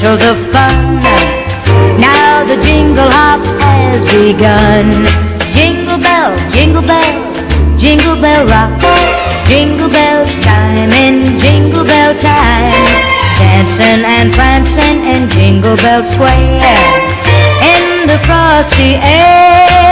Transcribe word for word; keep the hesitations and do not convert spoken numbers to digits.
jingles of fun. Now the jingle hop has begun. Jingle bell, jingle bell, jingle bell rock. Jingle bells chime in jingle bell time. Dancing and prancing in Jingle Bell Square, in the frosty air.